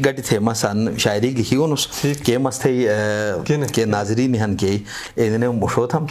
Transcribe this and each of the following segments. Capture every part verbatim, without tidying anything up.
गटी थे मसन शायरी लिखी उन उस के मस्ते के नाजरीन हन के इन्हें मुशो थम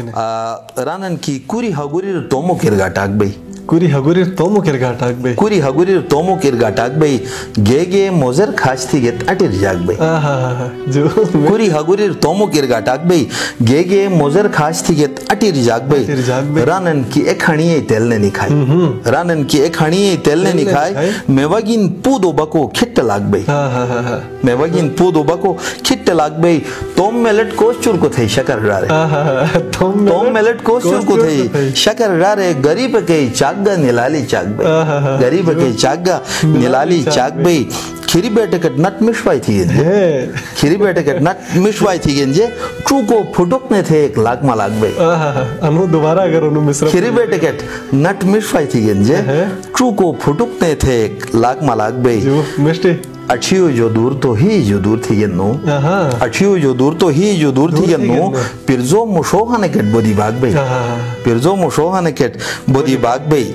रानन की कुरी हगुरी तोमो किरगा टाक बई कुरी हगुरी तोमो किरगा टाक बई कुरी हगुरी तोमो किरगा टाक बई गे गे मोजर खास थी गे अटिर जाग बई जो कुरी हगुरी तोमो किरगा टाक बई गे गे मोजर खास थी गे अटिर जाग बई रानन की एक हणिये तेल ने निखाई रानन की एक हणिये तेल ने निखाई मेवागिन पूदो बको खिट्ट लाग बई मेवागिन पूदो बको खिट्ट लाग बई तोम मेलट कोचुर को थे शकर रारे तोम मेलट कोचुर को थे शकर रारे गरीब के चाग्गा निलाली चाग बई गरीब के चाग्गा निलाली चाग बई खिरी बेटे के नट मिशवाई थी गेंजे खिरी बेटे के नट मिशवाई थी गेंजे चू को फुटुक ने थे एक लाख मा लाग बई अनु दोबारा अगर उनु मिश्र खिरी बेटे के नट मिशवाई थी गेंजे चू को फुटुक ने थे एक लाख मा लाग बई जो मिष्टी अठियो जो दूर तो ही जो दूर थी गेन्नो अठियो जो दूर तो ही जो दूर थी गेन्नो पिरजो मुशोहा ने केट बोदी भाग बई पिरजो मुशोहा ने केट बोदी भाग बई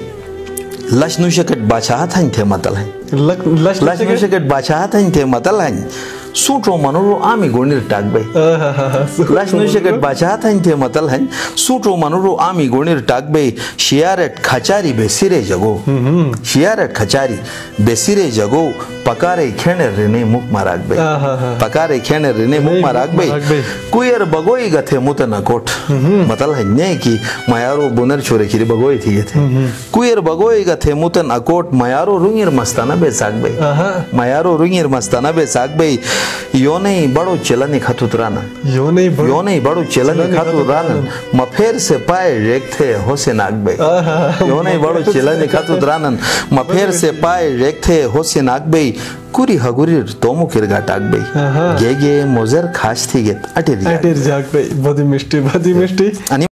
लश नुशकट बादशाह था थे मतल है लश नुशकट बादशाह था थे मतल है सूटो मनोरो आमी गोनिर टाक बई लश नुशकट बादशाह था थे मतल है सूटो मनोरो आमी गोनिर टाक बई शियारट खचारी बेसिरे जगो शियारट खचारी बेसिरे जगो पकारे खेने रेने मुख माराग बई पकारे खेने रेने मुख माराग बई कुयर बगोई गथे मुतना कोट मतल है ने की मयारो बुनर छोरे खिरी बगोई थी थे कुयर बगोई गथे मुतन अकोट मयारो रुंगिर मस्ताना बेसाग बई मयारो रुंगिर मस्ताना बेसाग बई यो नहीं बड़ो चलने खतुतराना यो नहीं बड़ो यो नहीं बड़ो चलने खतुतराना मफेर से पाए रेखते होसे नाग बई यो नहीं बड़ो चलने खतुतराना मफेर से पाए रेखते होसे नाग बई कुरी हगुरी तोमो किरगा टाक बई गे गे मोजर खास थी गे अटिर अटिर जाग बई बदी मिष्टी बदी मिष्टी